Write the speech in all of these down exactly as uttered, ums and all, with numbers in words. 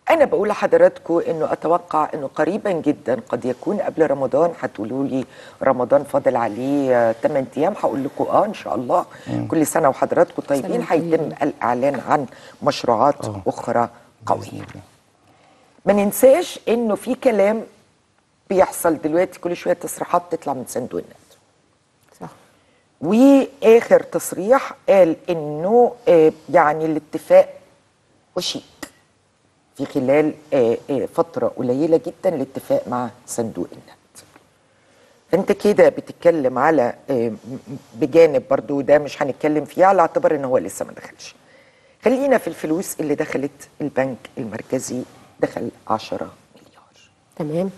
أنا بقول لحضراتكم إنه أتوقع إنه قريبا جدا قد يكون قبل رمضان. هتقولوا لي رمضان فاضل عليه ثمانية أيام، هقول لكم آه إن شاء الله. مم. كل سنة وحضراتكم طيبين. هيتم الإعلان عن مشروعات أوه. أخرى قوية. ما ننساش إنه في كلام بيحصل دلوقتي، كل شوية تصريحات تطلع من صندوق النقد. صح. وآخر تصريح قال إنه آه يعني الاتفاق وشيك في خلال فترة قليلة جدا الاتفاق مع صندوق النقد. فانت كده بتتكلم على بجانب برضو ده مش هنتكلم فيه على اعتبار ان هو لسه ما دخلش. خلينا في الفلوس اللي دخلت البنك المركزي، دخل عشرة مليار. تمام.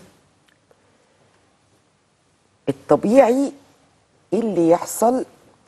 الطبيعي ايه اللي يحصل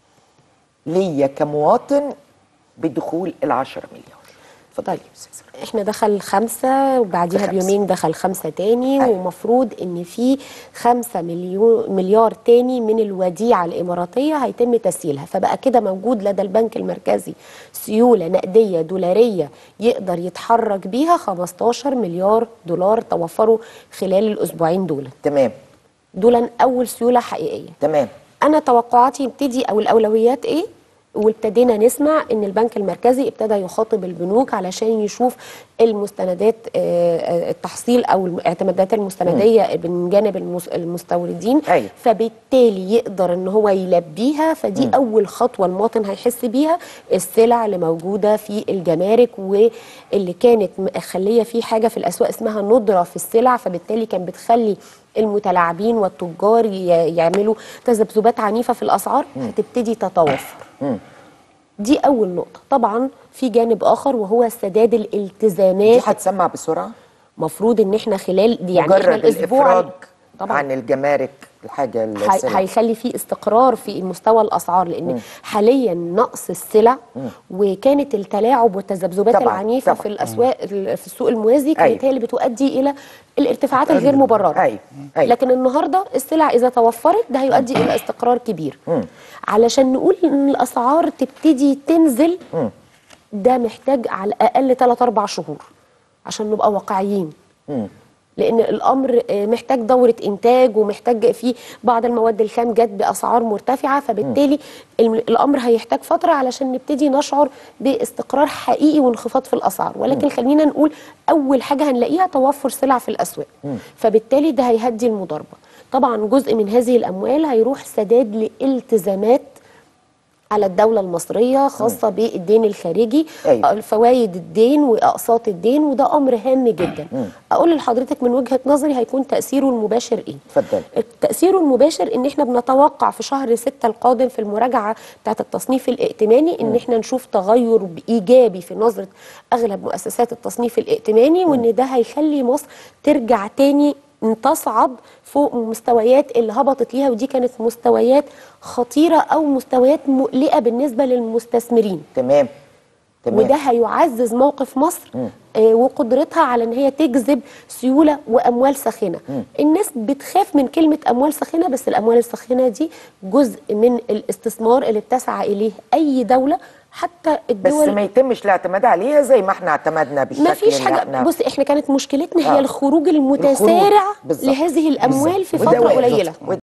ليا كمواطن بدخول العشرة مليار؟ طيب احنا دخل خمسة وبعديها بيومين دخل خمسة تاني. أيوة. ومفروض ان في خمسة مليون مليار تاني من الوديعة الاماراتية هيتم تسييلها، فبقى كده موجود لدى البنك المركزي سيولة نقدية دولارية يقدر يتحرك بيها خمستاشر مليار دولار توفروا خلال الاسبوعين دول. تمام. دول اول سيولة حقيقية. تمام. انا توقعاتي يبتدي او الاولويات ايه؟ وابتدينا نسمع ان البنك المركزي ابتدى يخاطب البنوك علشان يشوف المستندات التحصيل او الاعتمادات المستنديه من جانب المستوردين. أيوة. فبالتالي يقدر ان هو يلبيها. فدي م. اول خطوه المواطن هيحس بيها، السلع اللي موجوده في الجمارك واللي كانت مخليه في حاجه في الاسواق اسمها ندره في السلع، فبالتالي كان بتخلي المتلاعبين والتجار يعملوا تذبذبات عنيفه في الاسعار، هتبتدي تتوفر. مم. دي أول نقطة. طبعا في جانب آخر وهو سداد الالتزامات. دي هتسمع بسرعة؟ مفروض إن إحنا خلال دي يعني إحنا الأسبوع طبعا عن الجمارك الحاجة السلع هيخلي في استقرار في مستوى الأسعار، لأن مم. حاليا نقص السلع مم. وكانت التلاعب والتذبذبات طبعًا العنيفة طبعًا. في الأسواق مم. في السوق الموازي كانت أيوة. هي اللي بتؤدي إلى الارتفاعات الغير مبررة. أيوة. أيوة. لكن النهارده السلع إذا توفرت ده هيؤدي إلى استقرار كبير. مم. علشان نقول إن الأسعار تبتدي تنزل مم. ده محتاج على الأقل ثلاثة أربعة شهور عشان نبقى واقعيين. مم. لأن الأمر محتاج دورة إنتاج ومحتاج في بعض المواد الخام جت بأسعار مرتفعة، فبالتالي م. الأمر هيحتاج فترة علشان نبتدي نشعر باستقرار حقيقي وانخفاض في الأسعار. ولكن م. خلينا نقول أول حاجة هنلاقيها توفر سلع في الأسواق، م. فبالتالي ده هيهدي المضاربة. طبعا جزء من هذه الأموال هيروح سداد لالتزامات على الدولة المصرية خاصة م. بالدين الخارجي. أيوة. فوائد الدين وأقساط الدين، وده أمر هام جدا. م. أقول لحضرتك من وجهة نظري هيكون تأثيره المباشر إيه؟ اتفضل. تأثيره المباشر إن إحنا بنتوقع في شهر ستة القادم في المراجعة بتاعة التصنيف الائتماني إن م. إحنا نشوف تغير إيجابي في نظرة أغلب مؤسسات التصنيف الائتماني، م. وإن ده هيخلي مصر ترجع تاني تصعد فوق المستويات اللي هبطت ليها، ودي كانت مستويات خطيرة أو مستويات مقلقة بالنسبة للمستثمرين. تمام. تمام. وده هيعزز موقف مصر آه وقدرتها على ان هي تجذب سيولة وأموال ساخنة. الناس بتخاف من كلمة أموال ساخنة، بس الأموال الساخنة دي جزء من الاستثمار اللي بتسعى إليه أي دولة، حتى الدول. بس ما يتمش الاعتماد عليها زي ما احنا اعتمدنا بالشكل ما فيش حاجه. احنا بصي احنا كانت مشكلتنا آه. هي الخروج المتسارع الخروج. لهذه الاموال بالزبط. في فتره قليله.